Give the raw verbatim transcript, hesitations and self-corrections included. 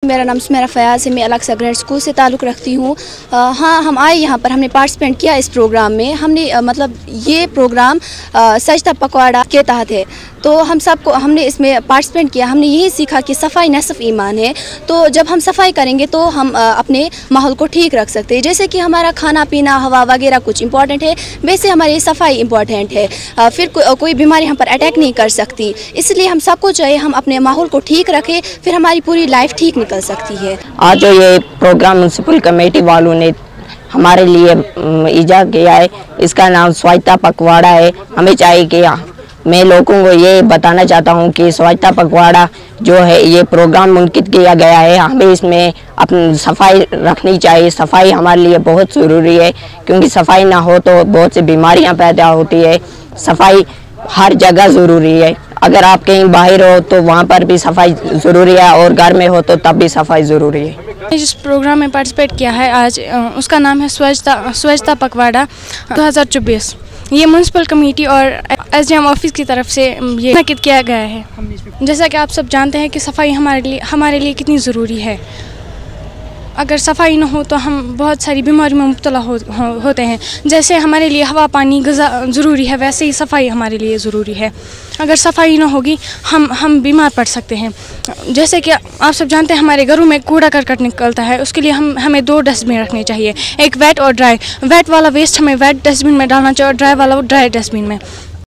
میرا نام سمیرہ فیاض ہے، میں الاقصی گرینڈ اسکول سے تعلق رکھتی ہوں۔ ہاں ہم آئے یہاں پر، ہم نے پارٹیسپیٹ کیا اس پروگرام میں۔ ہم نے مطلب یہ پروگرام سجدہ پکواڑا کے تحت ہے، تو ہم سب کو ہم نے اس میں پارٹیسپیٹ کیا۔ ہم نے یہی سیکھا کہ صفائی نصف ایمان ہے، تو جب ہم صفائی کریں گے تو ہم اپنے ماحول کو ٹھیک رکھ سکتے ہیں۔ جیسے کہ ہمارا کھانا پینا، ہوا وغیرہ کچھ امپورٹنٹ ہے، ویسے ہماری صفائی امپورٹنٹ ہے، پھر کوئی بیماری ہم پر اٹیک نہیں کر سکتی۔ اس لیے ہم سب کو چاہیے ہم اپنے ماحول کو ٹھیک رکھیں، پھر ہماری پوری لائف ٹھیک نکل سکتی ہے۔ آج جو یہ پروگرام میونسپل کمیٹی والوں نے ہمارے لیے ایجاد کیا ہے، اس کا نام سوچھتا پکواڑا ہے۔ ہمیں چاہیے کہ میں لوگوں کو یہ بتانا چاہتا ہوں کہ سوچھتا پکواڑا جو ہے یہ پروگرام منعقد کیا گیا ہے، ہمیں اس میں اپنی صفائی رکھنی چاہیے۔ صفائی ہمارے لیے بہت ضروری ہے، کیونکہ صفائی نہ ہو تو بہت سی بیماریاں پیدا ہوتی ہے۔ صفائی ہر جگہ ضروری ہے، اگر آپ کہیں باہر ہو تو وہاں پر بھی صفائی ضروری ہے، اور گھر میں ہو تو تب بھی صفائی ضروری ہے۔ جس پروگرام میں پارٹیسپیٹ کیا ہے آج، اس کا نام ہے سوچھتا سوچھتا پکواڑا دو ہزار چوبیس۔ یہ میونسپل کمیٹی اور ایس ڈی ایم آفس کی طرف سے یہ منعقد کیا گیا ہے۔ جیسا کہ آپ سب جانتے ہیں کہ صفائی ہمارے لیے ہمارے لیے کتنی ضروری ہے۔ اگر صفائی نہ ہو تو ہم بہت ساری بیماریوں میں مبتلا ہو, ہو, ہوتے ہیں۔ جیسے ہمارے لیے ہوا پانی غذا ضروری ہے، ویسے ہی صفائی ہمارے لیے ضروری ہے۔ اگر صفائی نہ ہوگی ہم ہم بیمار پڑ سکتے ہیں۔ جیسے کہ آپ سب جانتے ہیں ہمارے گھروں میں کوڑا کرکٹ نکلتا ہے، اس کے لیے ہم ہمیں دو ڈسٹ بن رکھنے چاہیے، ایک ویٹ اور ڈرائی۔ ویٹ والا ویسٹ ہمیں ویٹ ڈسٹ بن میں ڈالنا چاہیے اور ڈرائی والا ڈرائی ڈسٹ بن میں۔